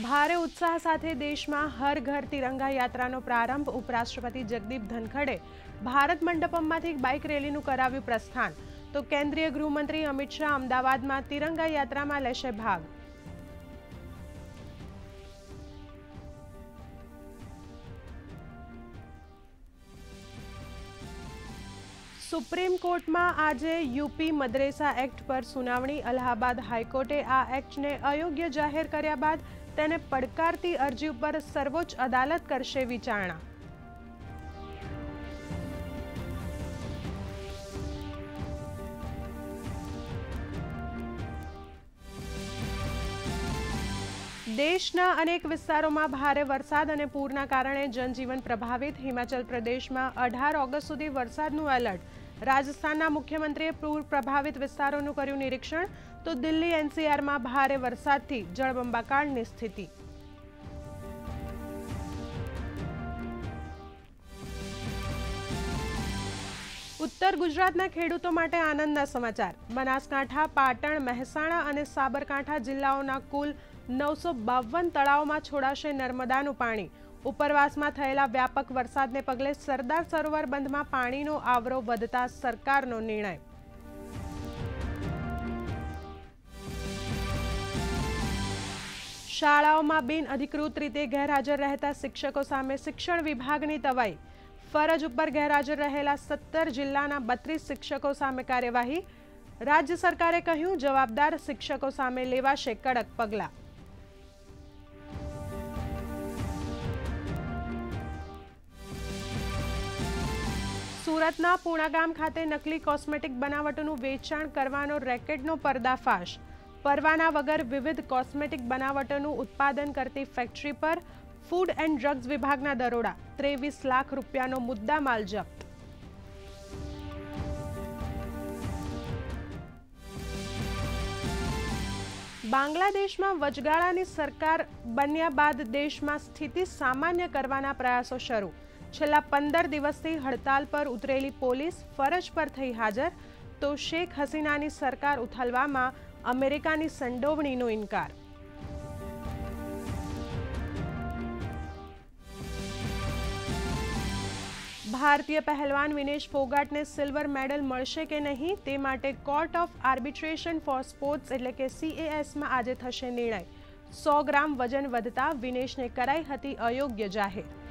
ભારે ઉત્સાહ સાથે દેશમાં હર ઘર તિરંગા યાત્રાનો પ્રારંભ। ઉપરાષ્ટ્રપતિ જગદીપ ધનખડે ભારત મંડપમમાંથી બાઇક રેલીનું કરાવ્યું પ્રસ્થાન। તો કેન્દ્રીય ગૃહમંત્રી અમિત શાહ અમદાવાદમાં તિરંગા યાત્રામાં લેશે ભાગ। સુપ્રીમ કોર્ટમાં આજે યુપી મદરેસા એક્ટ પર સુનાવણી। અલ્હાબાદ હાઈકોર્ટે આ એક્ટને અયોગ્ય જાહેર કર્યા બાદ તેને પડકારતી અરજી ઉપર સર્વોચ્ચ અદાલત કરશે વિચારણા। દેશના અનેક વિસ્તારોમાં ભારે વરસાદ અને પૂરના કારણે જનજીવન પ્રભાવિત। હિમાચલ પ્રદેશમાં 18 ઓગસ્ટ સુધી વરસાદનું એલર્ટ। રાજસ્થાનના મુખ્યમંત્રીએ પૂર પ્રભાવિત વિસ્તારોનું કર્યું નિરીક્ષણ। તો દિલ્હી એનસીઆરમાં ભારે વરસાદથી જળબંબાકારની સ્થિતિ। ઉત્તર ગુજરાતના ખેડૂતો માટે આનંદના સમાચાર। બનાસકાંઠા, પાટણ, મહેસાણા અને સાબરકાંઠા જિલ્લાઓના કુલ 952 તળાવોમાં છોડાશે નર્મદાનું પાણી। ઉપરવાસમાં થયેલા વ્યાપક વરસાદને પગલે સરદાર સરોવર બંધમાં પાણીનો આવરો વધતા સરકારનો નિર્ણય। શાળાઓમાં બિનઅધિકૃત રીતે ગેરહાજર રહેતા શિક્ષકો સામે શિક્ષણ વિભાગની તવાઈ। ફરજ ઉપર ગેરહાજર રહેલા 17 જિલ્લાના 32 શિક્ષકો સામે કાર્યવાહી। રાજ્ય સરકારે કહ્યું, જવાબદાર શિક્ષકો સામે લેવાશે કડક પગલાં। સુરતના પૂણાગામ ખાતે નકલી કોસ્મેટિક બનાવટોનું વેચાણ કરવાનો રેકેટનો પર્દાફાશ। પરવાના વગર વિવિધ કોસ્મેટિક બનાવટોનું ઉત્પાદન કરતી ફેક્ટરી પર ફૂડ એન્ડ ડ્રગ્સ વિભાગના દરોડા। 23 લાખ રૂપિયાનો મુદ્દામાલ જપ્ત। બાંગ્લાદેશમાં વચગાળાની સરકાર બન્યા બાદ દેશમાં સ્થિતિ સામાન્ય કરવાના પ્રયાસો શરૂ। છેલ્લા 15 દિવસથી હડતાલ પર ઉતરેલી પોલીસ ફરજ પર થઈ હાજર। તો શેખ હસીનાની સરકાર ઉથલવામાં અમેરિકાની સંડોવણીનો ઇનકાર। ભારતીય પહેલવાન વિનેશ ફોગાટને સિલ્વર મેડલ મળશે કે નહીં તે માટે court of arbitration for sports એટલે કે CASમાં આજે થશે નિર્ણય। 100 ગ્રામ વજન વધતા વિનેશને કરાઈ હતી અયોગ્ય જાહેર।